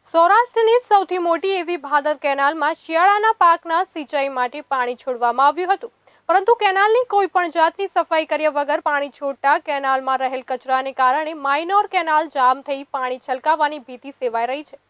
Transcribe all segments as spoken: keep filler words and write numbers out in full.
સૌરાષ્ટ્રની સૌથી મોટી એવી ભાદર કેનાલમાં શિયાળાના પાકના સિંચાઈ માટે પાણી છોડવામાં આવ્યું હતું, પરંતુ કેનાલની કોઈ પણ જાતની સફાઈ કર્યા વગર પાણી છોડતા કેનાલમાં રહેલ કચરાને કારણે માઇનોર કેનાલ જામ થઈ પાણી છલકાવાની ભીતિ સેવાઈ રહી છે।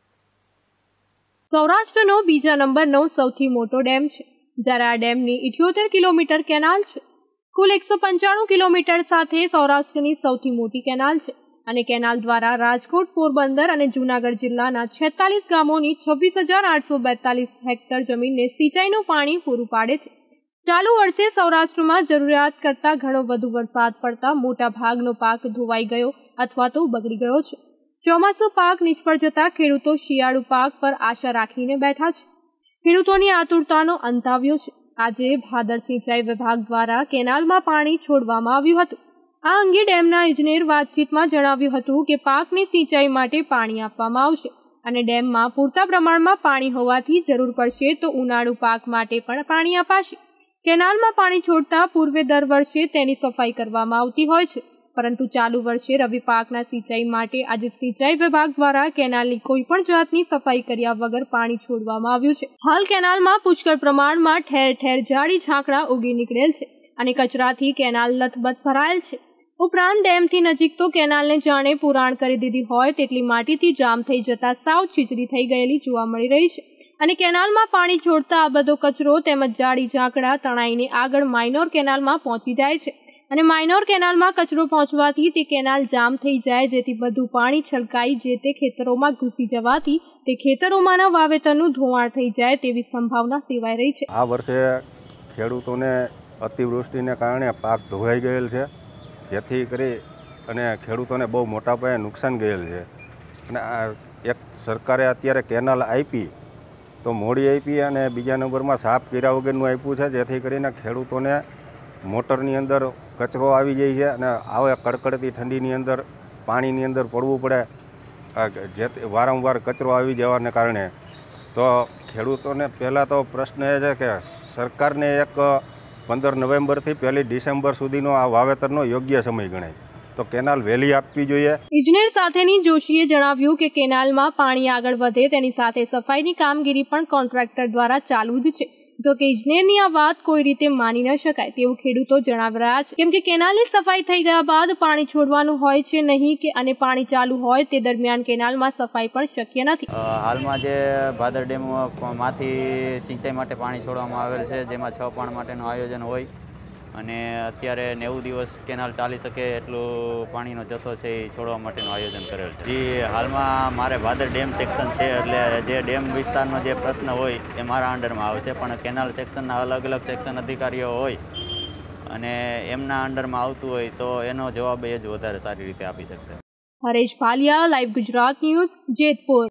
સૌરાષ્ટ્રનો બીજા નંબરનો સૌથી મોટો ડેમ છે, જ્યારે આ ડેમની ઇઠ્યોતેર કિલોમીટર કેનાલ છે। કુલ એકસો પંચાણું કિલોમીટર સાથે સૌરાષ્ટ્રની સૌથી મોટી કેનાલ છે અને કેનાલ દ્વારા રાજકોટ, પોરબંદર અને જૂનાગઢ જિલ્લાના છેતાલીસ ગામોની છવ્વીસ હજાર આઠસો બેતાલીસ હેક્ટર જમીનને સિંચાઈનું પાણી પૂરું પાડે છે। ચાલુ વર્ષે સૌરાષ્ટ્રમાં જરૂરિયાત કરતાં ઘણો વધુ વરસાદ પડતા મોટા ભાગનો પાક ધોવાઈ ગયો અથવા તો બગડી ગયો છે। ચોમાસુ પાક નિષ્ફળ જતા ખેડૂતો શિયાળુ પાક પર આશા રાખીને બેઠા છે। ખેડૂતોની આતુરતાનો અંત આવ્યો છે। આજે ભાદર સિંચાઈ વિભાગ દ્વારા કેનાલમાં પાણી છોડવામાં આવ્યું હતું। આ અંગે ડેમના ઇજનેર વાતચીતમાં જણાવ્યું હતું કે પાકની સિંચાઈ માટે પાણી આપવામાં આવશે અને ડેમમાં પૂરતા પ્રમાણમાં પાણી હોવાથી જરૂર પડશે તો ઉનાળુ પાક માટે પણ પાણી અપાશે। કેનાલમાં પાણી છોડતા પૂર્વે દર વર્ષે તેની સફાઈ કરવામાં આવતી હોય છે, પરંતુ ચાલુ વર્ષે રવિ પાકના સિંચાઈ માટે આજે સિંચાઈ વિભાગ દ્વારા કેનાલની કોઈ પણ જાતની સફાઈ કર્યા વગર પાણી છોડવામાં આવ્યું છે। હાલ કેનાલમાં પુષ્કળ પ્રમાણમાં ઠેર ઠેર ઝાડી ઝાંખરા ઉગી નીકળેલ છે અને કચરાથી કેનાલ લથબથ ભરાયેલ છે। ઉપરાંત ડેમથી નજીક તો કેનાલને જાણે પુરાણ કરી દીધી હોય તેટલી માટીથી જામ થઈ જતા સાવ છીછરી થઈ ગયેલી જોવા મળી રહી છે અને કેનાલમાં પાણી છોડતા આ બધો કચરો તેમજ જાડી ઝાંકડા તણાઈને આગળ માઇનોર કેનાલમાં પહોંચી જાય છે અને માઇનોર કેનાલમાં કચરો પહોંચવાથી તે કેનાલ જામ થઈ જાય, જેથી બધું પાણી છલકાઈ જે તે ખેતરોમાં ઘૂસી જવાથી તે ખેતરોમાંના વાવેતરનું ધોવાણ થઈ જાય તેવી સંભાવના સેવાઈ રહી છે। આ વર્ષે ખેડૂતોને અતિવૃષ્ટિને કારણે પાક ધોવાઈ ગયેલ છે, જેથી કરી અને ખેડૂતોને બહુ મોટા પાયે નુકસાન ગયેલ છે અને આ એક સરકારે અત્યારે કેનાલ આપી તો મોડી આપી અને બીજા નંબરમાં સાફ કર્યા વગરનું આપ્યું છે, જેથી કરીને ખેડૂતોને મોટરની અંદર કચરો આવી જાય છે અને આવે કડકડતી ઠંડીની અંદર પાણીની અંદર પડવું પડે, જે વારંવાર કચરો આવી જવાને કારણે તો ખેડૂતોને પહેલાં તો પ્રશ્ન એ છે કે સરકારને એક પંદર નવેમ્બરથી પહેલી ડિસેમ્બર સુધીનો આ વાવેતરનો યોગ્ય સમય ગણાય તો કેનાલ વહેલી આપવી જોઈએ। ઇજનેર સાથેની જોશીએ જણાવ્યું કે કેનાલમાં પાણી આગળ વધે તેની સાથે સફાઈની કામગીરી પણ કોન્ટ્રાક્ટર દ્વારા ચાલુ જ છે, જો કે ઇજનેરની આ વાત કોઈ રીતે માની ન શકાય તેવું ખેડૂતો જણાવી રહ્યા છે, કેમ કે કેનાલની સફાઈ થઈ ગયા બાદ પાણી છોડવાનું હોય છે નહીં કે અને પાણી ચાલુ હોય તે દરમિયાન કેનાલમાં સફાઈ પણ શક્ય નથી। હાલમાં જે ભાદર ડેમમાંથી સિંચાઈ માટે પાણી છોડવામાં આવેલ છે, જેમાં છ પાણ માટેનું આયોજન હોય અને અત્યારે નેવું દિવસ કેનાલ ચાલી શકે એટલું પાણીનો જથ્થો છે એ છોડવા માટેનું આયોજન કરેલ છે। જે હાલમાં મારે ભાદર ડેમ સેક્શન છે એટલે જે ડેમ વિસ્તારનો જે પ્રશ્ન હોય એ મારા અંડરમાં આવશે, પણ કેનાલ સેક્શનના અલગ અલગ સેક્શન અધિકારીઓ હોય અને એમના અંડરમાં આવતું હોય તો એનો જવાબ એ જ વધારે સારી રીતે આપી શકશે। Haresh Bhaliya, live Gujarat news, Jetpur.